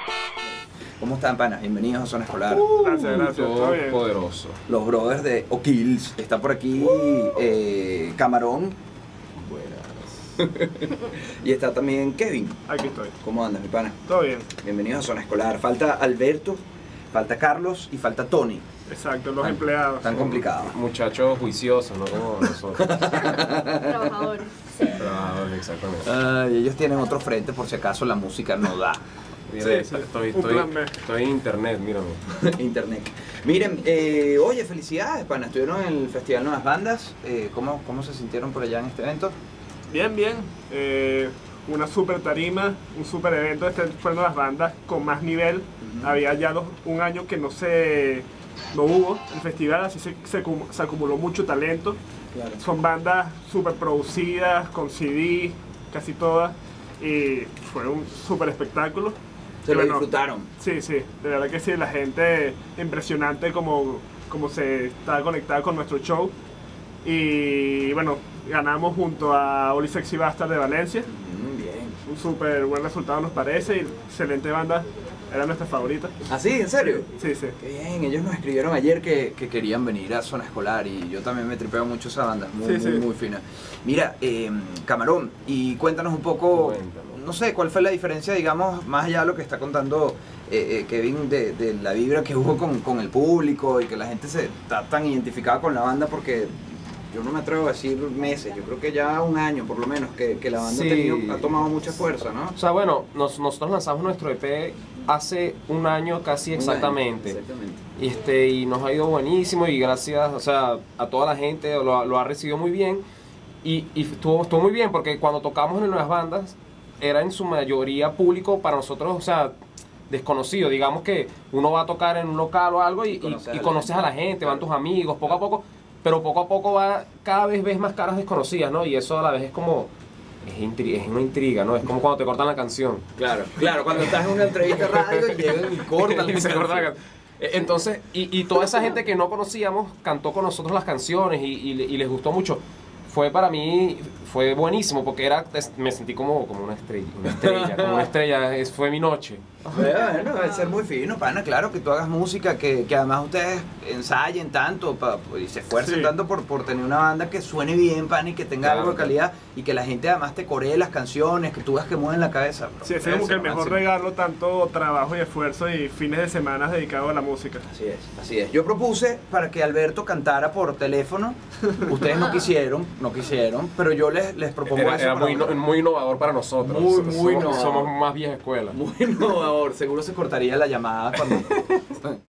¿Cómo están, pana? Bienvenidos a Zona Escolar. Gracias, todo bien. Poderoso. Los brothers de O'Kills. Está por aquí Camarón. Buenas. Y está también Kevin. Aquí estoy. ¿Cómo andas, mi pana? Todo bien. Bienvenidos a Zona Escolar. Falta Alberto, falta Carlos y falta Tony. Exacto, los empleados. Tan complicado. Muchachos juiciosos, ¿no? Como nosotros. Trabajadores. Trabajadores, exactamente. Ay, ellos tienen otro frente por si acaso la música no da. Mira, Sí, estoy un plan B. en internet, mírame. Internet. Miren, oye, felicidades, pana. Estuvieron en el Festival Nuevas Bandas. ¿Cómo se sintieron por allá en este evento? Bien, bien. Una super tarima, un super evento. Este fue Nuevas Bandas con más nivel. Había ya un año que no hubo el festival, así se acumuló mucho talento. Claro. Son bandas super producidas, con CD, casi todas. Y fue un super espectáculo. Se Y lo bueno, disfrutaron. Sí, sí, de verdad que sí, la gente impresionante como se está conectada con nuestro show. Y bueno, ganamos junto a Oli Sexy Bastard de Valencia. Bien. Un súper buen resultado nos parece y excelente banda, era nuestra favorita. ¿Ah, sí? ¿En serio? Sí, sí. Qué bien, ellos nos escribieron ayer que querían venir a Zona Escolar y yo también me tripeo mucho esa banda, muy fina. Mira, Camarón, y cuéntanos un poco, Cuéntame. no sé, ¿cuál fue la diferencia, digamos, más allá de lo que está contando Kevin, de la vibra que hubo con el público y que la gente se está tan identificada con la banda? Porque yo no me atrevo a decir meses, yo creo que ya un año por lo menos que la banda Sí. ha tomado mucha fuerza, ¿no? O sea, bueno, nosotros lanzamos nuestro EP hace un año casi exactamente. Exactamente. Y nos ha ido buenísimo y gracias, o sea, a toda la gente lo ha recibido muy bien. Y estuvo muy bien porque cuando tocamos en Nuevas Bandas era en su mayoría público para nosotros, o sea, desconocido. Digamos que uno va a tocar en un local o algo y conoces a la gente, van tus amigos, poco a poco. Pero poco a poco cada vez ves más caras desconocidas, ¿no? Y eso a la vez es como, es una intriga, ¿no? Es como cuando te cortan la canción. Claro, cuando estás en una entrevista de radio y llegan y cortan Y se corta la canción. Entonces, y toda esa gente que no conocíamos cantó con nosotros las canciones y les gustó mucho. Para mí fue buenísimo porque me sentí como una estrella, fue mi noche. Bueno, debe ser muy fino, pana, claro, que tú hagas música, que además ustedes ensayen tanto y se esfuercen Sí. tanto por tener una banda que suene bien, pana, y que tenga Claro, algo de calidad y que la gente además te coree las canciones, que tú veas que mueven la cabeza. Bro. Sí, ese es como que el mejor regalo, tanto trabajo y esfuerzo y fines de semana dedicados a la música. Así es, así es. Yo propuse para que Alberto cantara por teléfono, ustedes no quisieron, pero yo les propongo eso. Era para ahora. muy innovador para nosotros. Muy innovador. Somos más vieja escuela. Muy innovador, seguro se cortaría la llamada cuando...